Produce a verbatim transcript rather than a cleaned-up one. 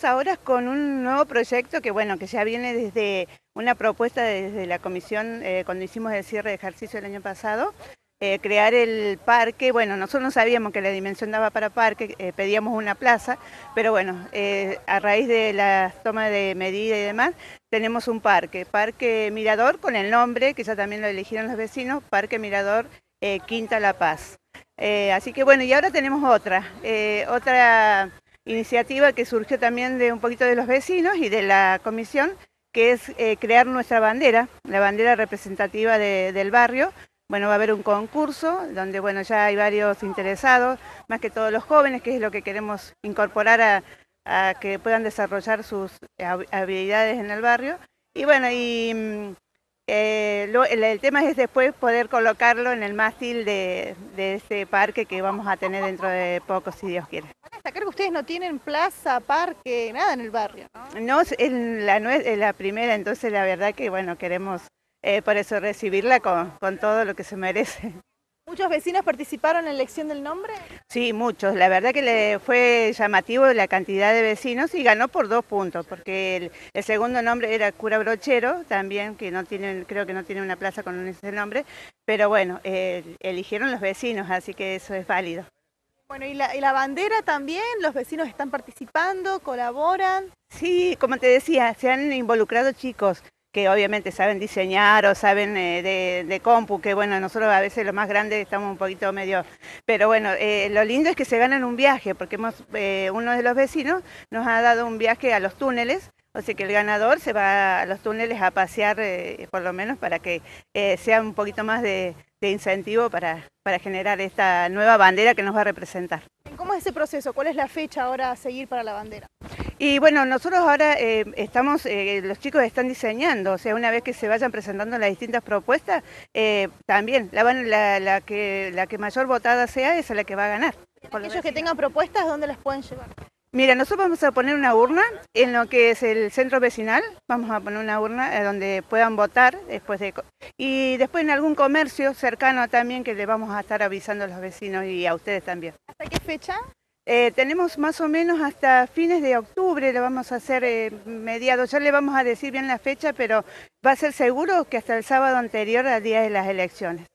estamos ahora con un nuevo proyecto que, bueno, que ya viene desde una propuesta desde la comisión eh, cuando hicimos el cierre de ejercicio el año pasado, eh, crear el parque. Bueno, nosotros no sabíamos que la dimensión daba para parque, eh, pedíamos una plaza, pero bueno, eh, a raíz de la toma de medida y demás, tenemos un parque, Parque Mirador, con el nombre, que ya también lo eligieron los vecinos, Parque Mirador eh, Quinta La Paz. Eh, así que bueno, y ahora tenemos otra, eh, otra iniciativa que surgió también de un poquito de los vecinos y de la comisión, que es eh, crear nuestra bandera, la bandera representativa de, del barrio. Bueno, va a haber un concurso donde, bueno, ya hay varios interesados, más que todos los jóvenes, que es lo que queremos incorporar a, a que puedan desarrollar sus habilidades en el barrio. Y bueno, y eh, lo, el, el tema es después poder colocarlo en el mástil de, de este parque que vamos a tener dentro de poco, si Dios quiere. Van a destacar que ustedes no tienen plaza, parque, nada en el barrio, ¿no? No, es la, es la primera, entonces la verdad que, bueno, queremos eh, por eso recibirla con, con todo lo que se merece. ¿Muchos vecinos participaron en la elección del nombre? Sí, muchos. La verdad que le fue llamativo la cantidad de vecinos y ganó por dos puntos, porque el, el segundo nombre era Cura Brochero, también, que no tienen, creo que no tiene una plaza con ese nombre, pero bueno, eh, eligieron los vecinos, así que eso es válido. Bueno, ¿y la, y la bandera también? ¿Los vecinos están participando, colaboran? Sí, como te decía, se han involucrado chicos que obviamente saben diseñar o saben eh, de, de compu, que bueno, nosotros a veces los más grandes estamos un poquito medio... Pero bueno, eh, lo lindo es que se ganan un viaje, porque hemos, eh, uno de los vecinos nos ha dado un viaje a los túneles, o sea que el ganador se va a los túneles a pasear, eh, por lo menos para que eh, sea un poquito más de, de incentivo para, para generar esta nueva bandera que nos va a representar. ¿Cómo es ese proceso? ¿Cuál es la fecha ahora a seguir para la bandera? Y bueno, nosotros ahora eh, estamos, eh, los chicos están diseñando, o sea, una vez que se vayan presentando las distintas propuestas, eh, también la, van, la, la, que, la que mayor votada sea, esa es la que va a ganar. Aquellos que tengan propuestas, ¿dónde las pueden llevar? Mira, nosotros vamos a poner una urna en lo que es el centro vecinal, vamos a poner una urna eh, donde puedan votar después de... Y después en algún comercio cercano también que le vamos a estar avisando a los vecinos y a ustedes también. ¿Hasta qué fecha? Eh, tenemos más o menos hasta fines de octubre, lo vamos a hacer eh, mediados, ya le vamos a decir bien la fecha, pero va a ser seguro que hasta el sábado anterior al día de las elecciones.